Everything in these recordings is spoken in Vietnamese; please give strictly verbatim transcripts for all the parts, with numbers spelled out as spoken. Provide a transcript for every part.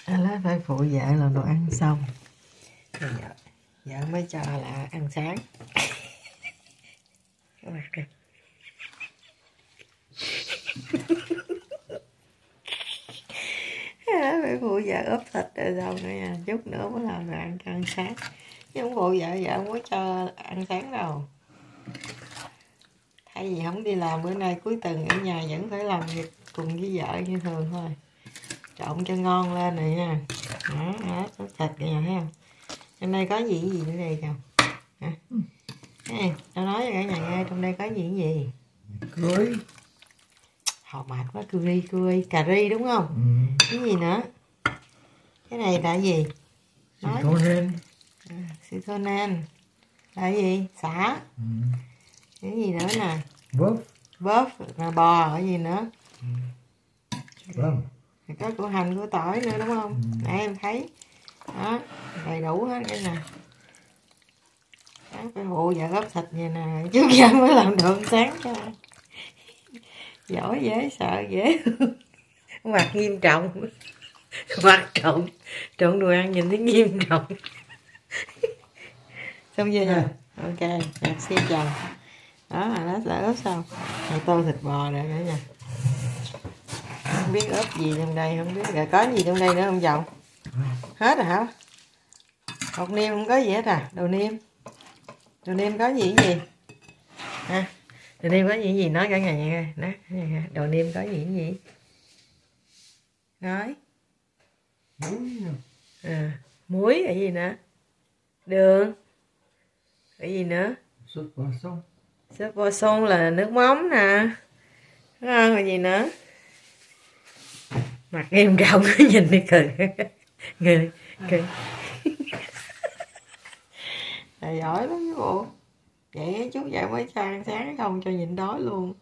Alex phải phụ vợ làm đồ ăn xong rồi vợ, vợ mới cho là ăn sáng. Cái mặt kìa. Phải phụ vợ ốp thịt rồi xong nữa nha, chút nữa mới làm đồ ăn cho ăn sáng. Chứ không phụ vợ, vợ không có cho ăn sáng đâu. Thay vì không đi làm, bữa nay cuối tuần ở nhà vẫn phải làm việc cùng với vợ như thường thôi. Trộn cho ngon lên rồi nha. Đó, đó, ốp thịt kìa, thấy không? Trong đây có gì gì nữa đây chồng? Hả? Ê, tao nói cho cả nhà nghe, trong đây có gì gì? Curry. Hào mệt quá, curry, curry, cà ri đúng không? Ừ. Cái gì nữa? Cái này là gì? Nói. Seasonen. À, seasonen. Là gì? Xả. Ừ. Cái gì nữa nè? Bóp. Bóp, là bò, cái gì nữa? Ừ. Vâng. Có củ hành, củ tỏi nữa đúng không? Ừ. Nãy em thấy. Đó, đầy đủ hết cái nè. Đó, phải hộ vợ ốp thịt vậy nè, chú vợ mới làm đồ ăn sáng cho. Giỏi dễ sợ dễ. Mặt nghiêm trọng. Mặt trộn trộn đồ ăn nhìn thấy nghiêm trọng. Xong chưa nhỉ? Ok, nhặt xiên chồng. Đó là nó đã ướp xong. Rồi tô thịt bò rồi nữa nha. Không biết ướp gì trong đây, không biết rồi có gì trong đây nữa không chồng? Hết rồi hả? Hột niêm không có gì hết à? Đồ niêm. Đồ niêm có gì gì? Ha? Đồ niêm có gì gì nói cả nhà nha. Nói, đồ niêm có gì gì? Nói. À, muối là gì nữa? Đường. Cái gì nữa? Sốt bò sông. Sốt bò sông là nước mắm nè. Đúng không? Cái gì nữa? Mặt nghiêm trọng nhìn đi cười. Người cười. Là giỏi lắm chứ bộ. Vậy chút vậy mới cho ăn sáng không cho nhịn đói luôn.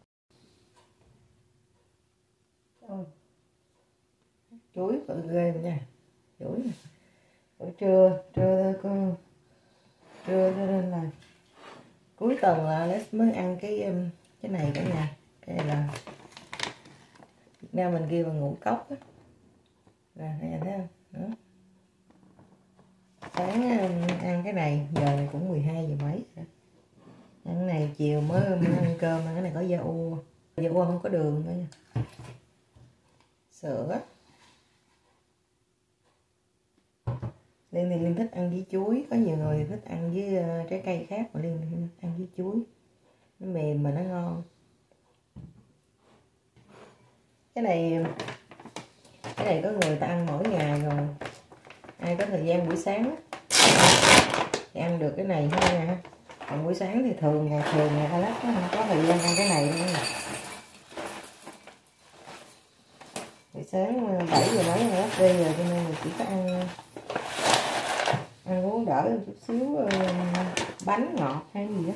Chuối tự ghê nha. Chuối nè. Buổi trưa, trưa con trưa cho nên là cuối tuần là Alex mới ăn cái cái này cả nhà. Cái này là Việt Nam mình kêu là ngũ cốc á. Nè, thấy không? Đó. Sáng ăn cái này, giờ này cũng mười hai giờ mấy rồi. Ăn cái này chiều mới, mới ăn cơm, cái này có da u. Da u không có đường nữa nha. Sữa. Liên thì Liên thích ăn với chuối, có nhiều người thích ăn với uh, trái cây khác, mà Liên thì ăn với chuối. Nó mềm mà nó ngon. Cái này cái này có người ta ăn mỗi ngày rồi. Ai có thời gian buổi sáng thì ăn được cái này thôi nha. Còn buổi sáng thì thường ngày thường ngày Alex không có thời gian ăn cái này nữa nè. Buổi sáng bảy giờ mấy Alex đi rồi cho nên là chỉ có ăn ăn uống đỡ một chút xíu uh, bánh ngọt hay gì đó.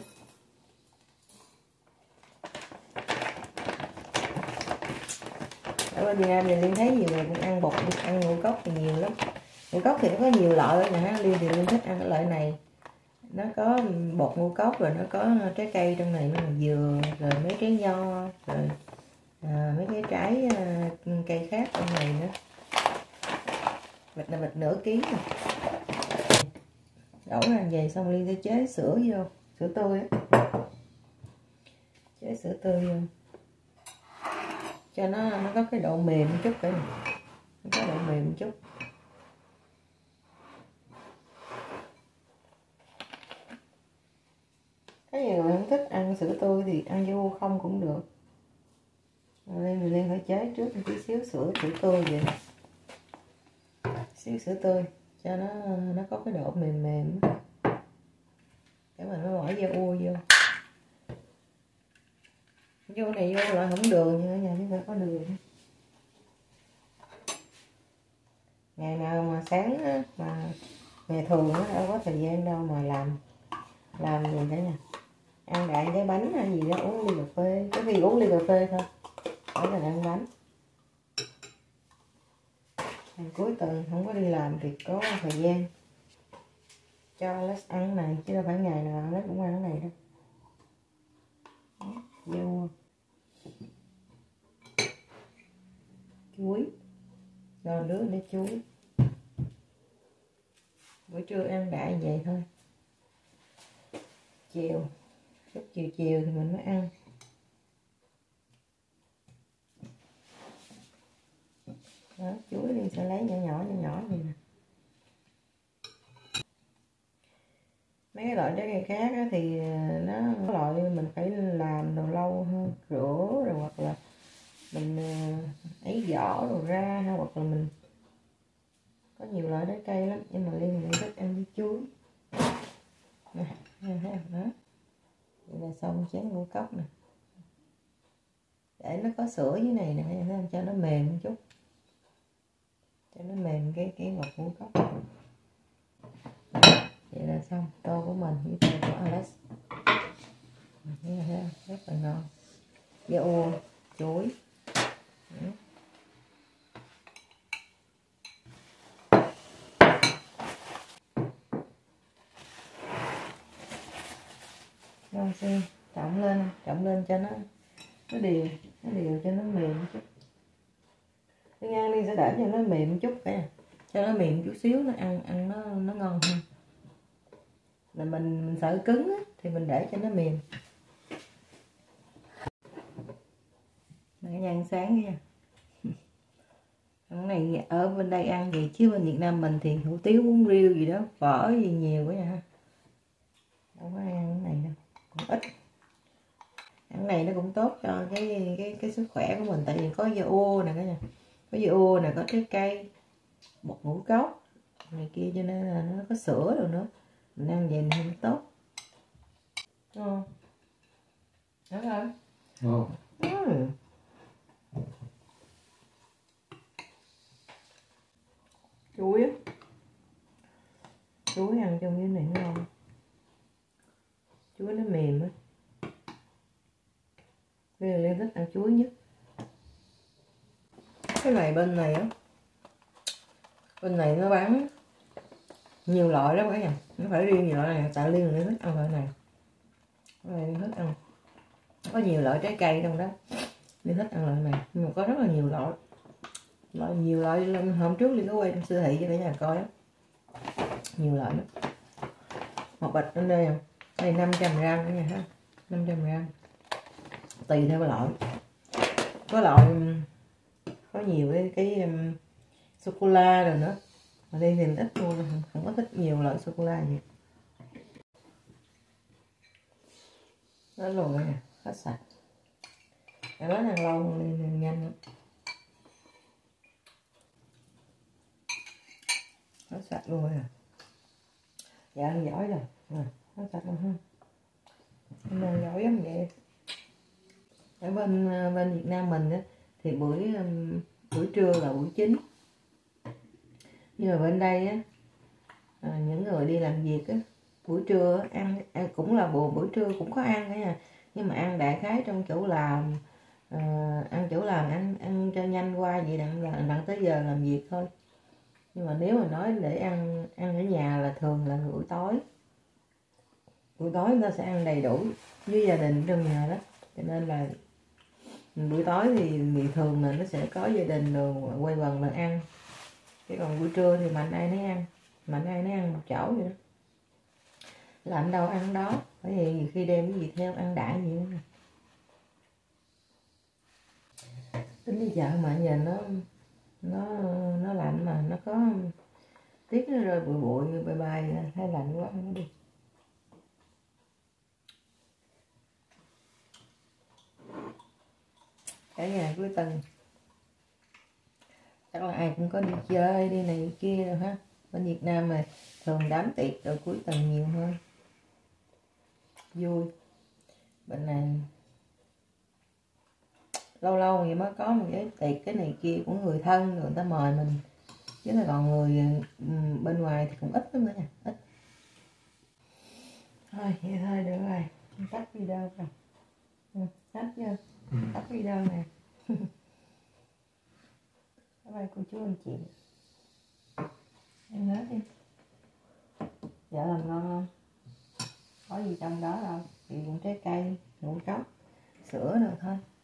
Ở bên Việt Nam thì Liên thấy nhiều người cũng ăn bột, ăn ngũ cốc thì nhiều lắm. Ngũ cốc thì nó có nhiều loại nè, Liên thì Liên thích ăn cái loại này. Nó có bột ngũ cốc, rồi nó có trái cây trong này, nó là dừa, rồi mấy trái nho, rồi à, mấy cái trái à, cây khác trong này nữa. Vịt là vịt nửa ký nè. Đổ ra về xong Liên sẽ chế sữa vô, sữa tươi á. Chế sữa tươi vô cho nó nó có cái độ mềm một chút vậy nè. Nó có độ mềm một chút. Có nhiều người không thích ăn sữa tươi thì ăn vô không cũng được. Nên mình Liên phải chế trước một tí xíu sữa sữa tươi vậy. Xíu sữa tươi cho nó nó có cái độ mềm mềm. Cái mình mới bỏ da ua vô. Vô này vô lại không đường nha, ở nhà chúng ta có đường. Ngày nào mà sáng á, mà ngày thường á, đâu có thời gian đâu mà làm làm gì cả nhà. Ăn đại cái bánh hay gì đó, uống ly cà phê, có khi uống ly cà phê thôi. Đó là ăn bánh. Ngày cuối tuần không có đi làm thì có thời gian cho Alex ăn này, chứ đâu phải ngày nào Alex cũng ăn cái này đâu. Vô chuối, cho nước để chuối. Buổi trưa ăn đại vậy thôi, chiều lúc chiều chiều thì mình mới ăn. Đó, chuối thì sẽ lấy nhỏ nhỏ nhỏ nhỏ vậy nè. Mấy cái loại trái cây khác á, thì nó có loại mình phải làm đồ lâu hơn, rửa rồi hoặc là mình ấy vỏ rồi ra, hoặc là mình có nhiều loại trái cây lắm, nhưng mà Liên thì thích ăn với chuối nè, thấy không đó. Vậy là xong chén ngũ cốc nè, để nó có sữa dưới này nè, thấy không? Cho nó mềm một chút, cho nó mềm cái cái ngọt ngũ cốc. Vậy là xong tô của mình với tô của Alex. Thấy không? Rất là ngon. Dưa chuối. Rồi xem trộn lên, trộn lên cho nó nó đều, nó đều cho nó mềm một chút. Cái ngang đi sẽ để cho nó mềm một chút cả, cho nó mềm chút xíu, nó ăn ăn nó nó ngon hơn. Là mình, mình sợ cứng á, thì mình để cho nó mềm. Nãy ăn sáng nha. Cái này ở bên đây ăn vậy, chứ bên Việt Nam mình thì hủ tiếu bún riêu gì đó, phở gì nhiều quá nha. Đâu có ăn cái này đâu, cũng ít. Cái này nó cũng tốt cho cái cái cái sức khỏe của mình, tại vì có dưa nè cả nhà, có dưa nè, có trái cây, bột ngũ cốc này kia, cho nên là nó có sữa rồi nữa, mình ăn vậy thì tốt. Đúng không? Đúng không? Ngon. Ừ. Chuối á, chuối ăn trong cái này nó ngon, chuối nó mềm á. Đây là Liên thích ăn chuối nhất. Cái này bên này á, bên này nó bán nhiều loại lắm cả nhà, nó phải riêng nhiều loại này, tại Liên Liên thích ăn loại này. Cái này Liên thích ăn, có nhiều loại trái cây trong đó, Liên thích ăn loại này, nhưng mà có rất là nhiều loại, loại nhiều loại. Hôm trước Liên có quay trong siêu thị cho cả nhà coi á, nhiều loại lắm. Một bịch trên đây không? Đây năm trăm gram cả nhà ha, năm trăm gram. Tùy theo loại, có loại có nhiều cái cái um, sô cô la rồi nữa, mà đây thì mình ít mua, không, không có thích nhiều loại sô cô la gì. Nó luôn rồi nè, hết sạch. Cái đó ăn lâu nên nhanh lắm. Hết sạch luôn rồi nè. Dạ ăn giỏi rồi, à, hết sạch luôn ha. Anh ăn giỏi lắm vậy. Ở bên bên Việt Nam mình á, thì buổi buổi trưa là buổi chính, nhưng mà bên đây á, à, những người đi làm việc á, buổi trưa ăn, ăn cũng là buổi buổi trưa cũng có ăn cả nha, nhưng mà ăn đại khái trong chỗ làm, à, ăn chỗ làm ăn ăn cho nhanh qua vậy, đặng đặng tới giờ làm việc thôi. Nhưng mà nếu mà nói để ăn ăn ở nhà là thường là buổi tối, buổi tối người ta sẽ ăn đầy đủ với gia đình trong nhà đó, cho nên là buổi tối thì, thì thường là nó sẽ có gia đình rồi quay quần là ăn, chứ còn buổi trưa thì mạnh ai nấy ăn, mạnh ai nấy ăn một chỗ vậy đó, lạnh đâu ăn đó, bởi vì nhiều khi đem cái gì theo ăn đại gì nữa. Tính đi chợ mà giờ nó nó nó lạnh, mà nó có tiết nó rơi bụi bụi bay bay, thấy lạnh quá không có đi. Cả nhà cuối tuần chắc là ai cũng có đi chơi đi này đi kia rồi ha. Bên Việt Nam mà thường đám tiệc rồi cuối tuần nhiều hơn, vui. Bên này lâu lâu vậy mới có một cái tiệc cái này kia của người thân, người ta mời mình, chứ là còn người bên ngoài thì cũng ít lắm nữa nha, ít. Thôi vậy thôi được rồi, tắt video rồi. Ừ, tắt chưa? Ừ. Tắt video nè. Bye bye cô chú anh chị. Em hết đi. Vợ làm ngon không? Có gì trong đó đâu, thì cũng trái cây, ngũ cốc, sữa rồi thôi.